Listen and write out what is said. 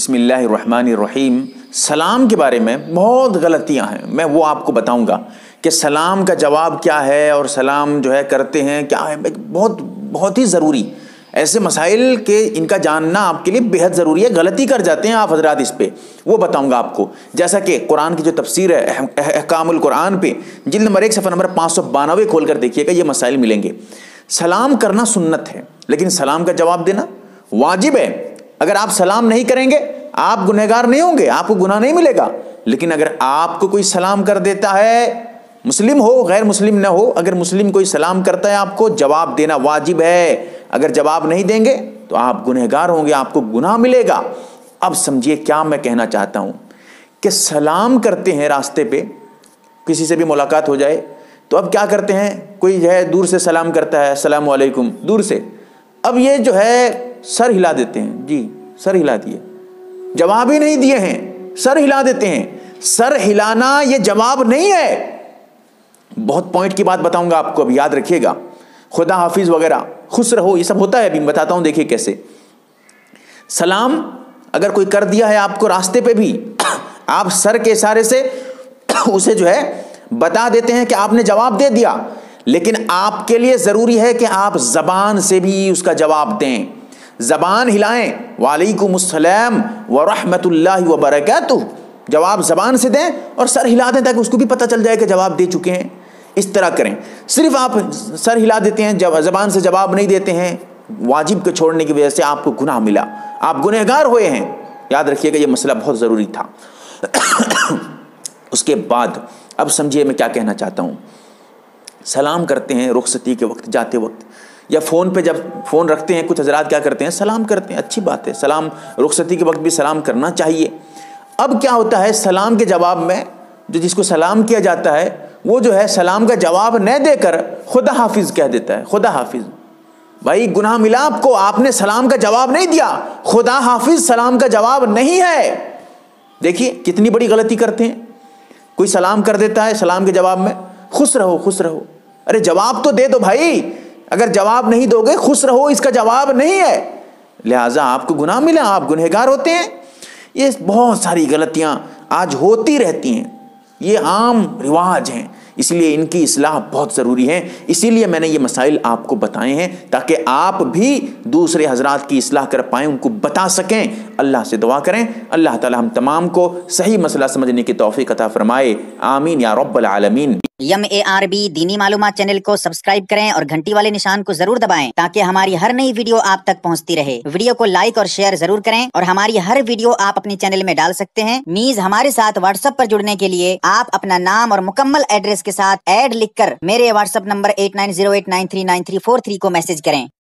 बिस्मिल्लाहिर्रहमानिर्रहीम। सलाम के बारे में बहुत गलतियां हैं, मैं वो आपको बताऊंगा कि सलाम का जवाब क्या है और सलाम जो है करते हैं क्या है। बहुत बहुत ही ज़रूरी ऐसे मसाइल के इनका जानना आपके लिए बेहद ज़रूरी है। गलती कर जाते हैं आप हजरात इस पे, वो बताऊंगा आपको। जैसा कि कुरान की जो तफसीर है अहकामुल कुरान पे जिल्द नंबर 1 सफ़ा नंबर 592 खोल कर देखिएगा, ये मसाइल मिलेंगे। सलाम करना सुन्नत है, लेकिन सलाम का जवाब देना वाजिब है। अगर आप सलाम नहीं करेंगे आप गुनहगार नहीं होंगे, आपको गुनाह नहीं मिलेगा। लेकिन अगर आपको कोई सलाम कर देता है, मुस्लिम हो गैर मुस्लिम न हो, अगर मुस्लिम कोई सलाम करता है आपको जवाब देना वाजिब है। अगर जवाब नहीं देंगे तो आप गुनहगार होंगे, आपको गुनाह मिलेगा। अब समझिए क्या मैं कहना चाहता हूं कि सलाम करते हैं, रास्ते पे किसी से भी मुलाकात हो जाए तो अब क्या करते हैं, कोई जो है दूर से सलाम करता है, अस्सलाम वालेकुम दूर से। अब ये जो है सर हिला देते हैं, जी सर हिला दिए, जवाब ही नहीं दिए हैं, सर हिला देते हैं। सर हिलाना ये जवाब नहीं है। बहुत पॉइंट की बात बताऊंगा आपको, अब याद रखिएगा। खुदा हाफिज वगैरह, खुश रहो, ये सब होता है, अभी बताता हूं। देखिए कैसे सलाम अगर कोई कर दिया है आपको रास्ते पे भी, आप सर के इशारे से उसे जो है बता देते हैं कि आपने जवाब दे दिया, लेकिन आपके लिए जरूरी है कि आप जबान से भी उसका जवाब दें। जबान हिलाएं, वालेकुमुस्सलाम व रहमतुल्लाहि व बरकातुहू, जवाब जबान से दें और सर हिला दें ताकि उसको भी पता चल जाए कि जवाब दे चुके हैं। इस तरह करें। सिर्फ आप सर हिला देते हैं, जबान से जवाब नहीं देते हैं, वाजिब को छोड़ने की वजह से आपको गुनाह मिला, आप गुनहगार हुए हैं। याद रखिएगा, ये मसला बहुत ज़रूरी था। उसके बाद अब समझिए मैं क्या कहना चाहता हूँ। सलाम करते हैं रुखसती के वक्त, जाते वक्त, या फ़ोन पे जब फ़ोन रखते हैं, कुछ हजरात क्या करते हैं, सलाम करते हैं, अच्छी बात है, सलाम रुखसती के वक्त भी सलाम करना चाहिए। अब क्या होता है, सलाम के जवाब में जो जिसको सलाम किया जाता है वो जो है सलाम का जवाब न देकर खुदा हाफिज कह देता है। खुदा हाफिज, भाई गुनाह मिला आपको, आपने सलाम का जवाब नहीं दिया। खुदा हाफिज सलाम का जवाब नहीं है। देखिए कितनी बड़ी गलती करते हैं। कोई सलाम कर देता है, सलाम के जवाब में खुश रहो खुश रहो। अरे जवाब तो दे दो भाई, अगर जवाब नहीं दोगे खुश रहो इसका जवाब नहीं है, लिहाजा आपको गुनाह मिला, आप गुनहगार होते हैं। ये बहुत सारी गलतियां आज होती रहती हैं, ये आम रिवाज हैं, इसलिए इनकी इस्लाह बहुत ज़रूरी है। इसीलिए मैंने ये मसाइल आपको बताए हैं ताकि आप भी दूसरे हजरात की इस्लाह कर पाएँ, उनको बता सकें। अल्लाह से दुआ करें, अल्लाह ताला हम तमाम को सही मसला समझने की तौफीक अता फरमाए। आमीन या रब्बल आलमीन। MARB दीनी मालूमात चैनल को सब्सक्राइब करें और घंटी वाले निशान को जरूर दबाएं ताकि हमारी हर नई वीडियो आप तक पहुंचती रहे। वीडियो को लाइक और शेयर जरूर करें और हमारी हर वीडियो आप अपने चैनल में डाल सकते हैं। मीज हमारे साथ व्हाट्सएप पर जुड़ने के लिए आप अपना नाम और मुकम्मल एड्रेस के साथ ऐड लिखकर मेरे व्हाट्सएप नंबर 8908939343 को मैसेज करें।